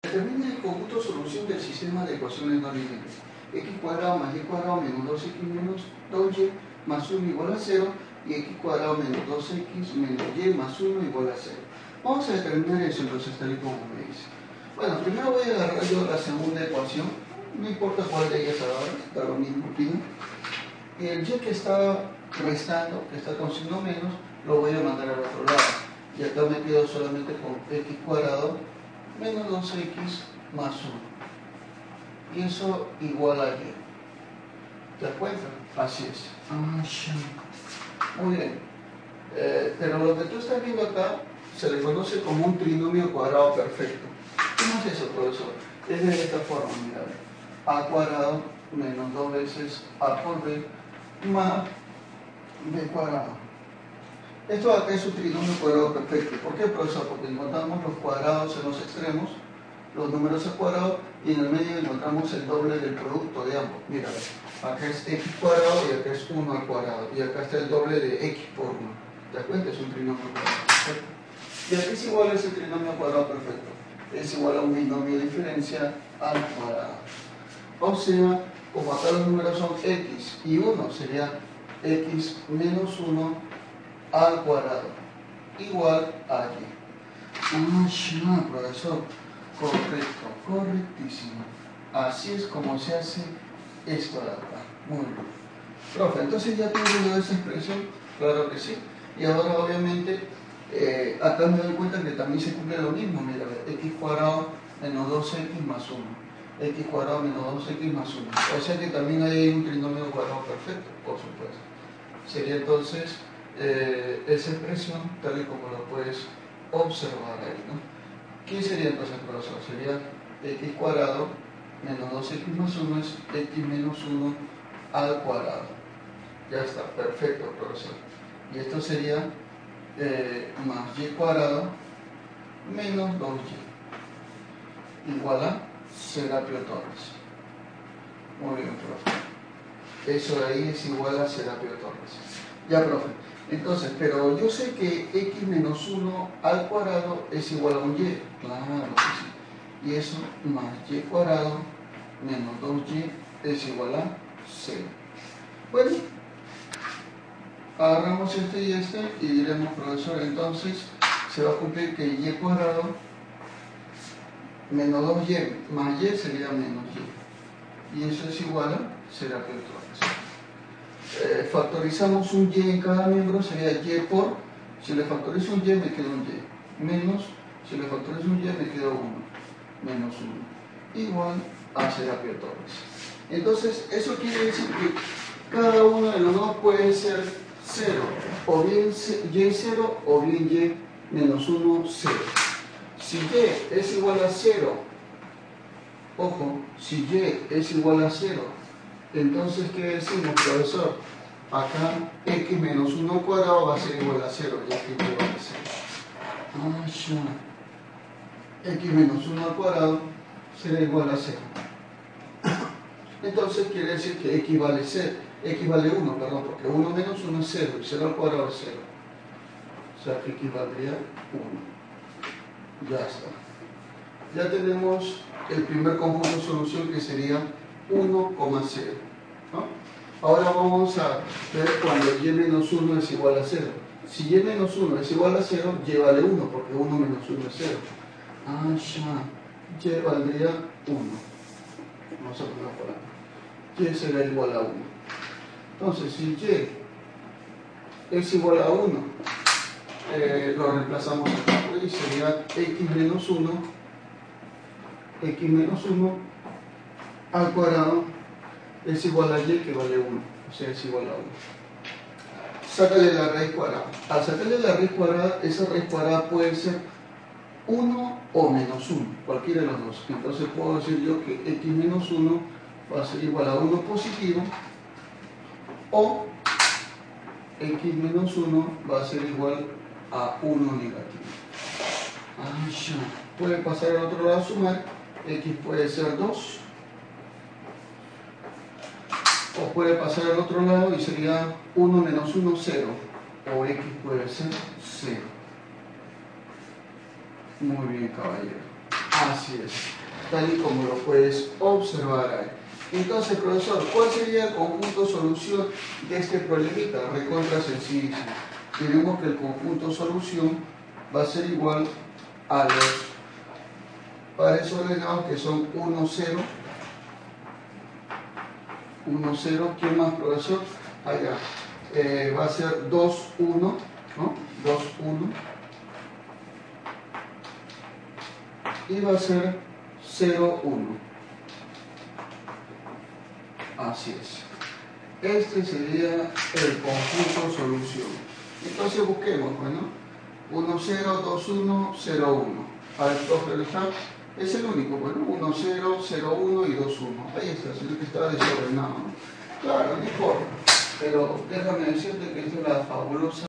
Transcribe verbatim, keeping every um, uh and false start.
Determina el conjunto solución del sistema de ecuaciones no lineales. X cuadrado más y cuadrado menos dos x menos dos y más uno igual a cero y x cuadrado menos dos x menos y más uno igual a cero. Vamos a determinar eso entonces tal y como me dice. Bueno, primero voy a agarrar yo la segunda ecuación, no importa cuál de ellas ahora, da lo mismo, ¿no? Y el y que está restando, que está con signo menos, lo voy a mandar al otro lado. Y acá me quedo solamente con x cuadrado menos dos x más uno. Y eso igual a y. ¿Te das cuenta? Así es. Muy bien. Eh, pero lo que tú estás viendo acá se le conoce como un trinomio cuadrado perfecto. ¿Cómo es eso, profesor? Es de esta forma, mira. A cuadrado menos dos veces a por b más b cuadrado. Esto acá es un trinomio cuadrado perfecto. ¿Por qué, profesor? Porque encontramos los cuadrados en los extremos, los números al cuadrado, y en el medio encontramos el doble del producto de ambos. Mira, acá es x cuadrado y acá es uno al cuadrado. Y acá está el doble de x por uno. ¿Te das cuenta? Es un trinomio cuadrado perfecto. Y aquí es igual a ese trinomio cuadrado perfecto. Es igual a un binomio de diferencia al cuadrado. O sea, como acá los números son x y uno, sería x menos uno al cuadrado igual a y. Ah, ya, profesor. Correcto, correctísimo. Así es como se hace esto de acá. Muy bien. Profe, entonces ya tengo esa expresión, claro que sí. Y ahora obviamente eh, acá me doy cuenta que también se cumple lo mismo. Mira, x cuadrado menos dos x más uno. X cuadrado menos dos x más uno. O sea que también hay un trinomio cuadrado perfecto, por supuesto. Sería entonces eh, esa expresión tal y como lo puedes observar ahí, ¿no? ¿Qué sería entonces, profesor? Sería x cuadrado menos dos x más uno es x menos uno al cuadrado. Ya está, perfecto, profesor. Y esto sería eh, más y cuadrado menos dos y igual a Serapio Torres. Muy bien, profe. Eso de ahí es igual a Serapio Torres. Ya, profe. Entonces, pero yo sé que x menos uno al cuadrado es igual a un y. Claro que sí. Y eso más y cuadrado menos dos y es igual a cero. Bueno, agarramos este y este y diremos, profesor, entonces se va a cumplir que y cuadrado menos dos y más y sería menos y. Y eso es igual a Serapio Torres. Eh, factorizamos un y en cada miembro, sería y por, si le factorizo un y me queda un y, menos, si le factorizo un y me queda uno, menos uno, igual a Serapio Torres. Entonces, eso quiere decir que cada uno de los dos puede ser cero, o bien y cero, o bien y menos uno, cero. Si y es igual a cero, ojo, si y es igual a cero, entonces, ¿qué decimos, profesor? Acá x menos uno al cuadrado va a ser igual a cero, y aquí igual a cero. Ah, ya. X menos uno al cuadrado será igual a cero. Entonces quiere decir que x vale cero, x vale uno, perdón, porque uno menos uno es cero, y cero al cuadrado es cero. O sea que x valdría uno. Ya está. Ya tenemos el primer conjunto de solución que sería uno coma cero. ¿No? Ahora vamos a ver cuando y menos uno es igual a cero. Si y menos uno es igual a cero, y vale uno, porque uno menos uno es cero. Ah, ya. Y valdría uno. Vamos a poner por acá. Y será igual a uno. Entonces, si y es igual a uno, eh, lo reemplazamos acá y sería x menos uno, x menos uno al cuadrado es igual a y que vale uno, o sea, es igual a uno. Sácale la raíz cuadrada. Al sacarle la raíz cuadrada, esa raíz cuadrada puede ser uno o menos uno, cualquiera de los dos. Entonces puedo decir yo que x menos uno va a ser igual a uno positivo, o x menos uno va a ser igual a uno negativo. Ah, ya. Puede pasar al otro lado a sumar, x puede ser dos, o puede pasar al otro lado y sería uno menos uno, cero, o x puede ser cero. Muy bien, caballero. Así es, tal y como lo puedes observar ahí. Entonces, profesor, ¿cuál sería el conjunto solución de este problemita? Recontra sencillo. Tenemos que el conjunto solución va a ser igual a los pares ordenados que son uno, cero, uno, cero. ¿Quién más, profesor? Allá. Eh, va a ser dos, uno, ¿no? dos, uno. Y va a ser cero, uno. Así es. Este sería el conjunto solución. Entonces busquemos, bueno, uno, cero, dos, uno, cero, uno. A ver, profe, ¿está? Es el único, bueno, uno, cero, cero, uno y dos, uno. Ahí está, sino que está desordenado, ¿no? Claro, no importa. Pero déjame decirte que esta es la fabulosa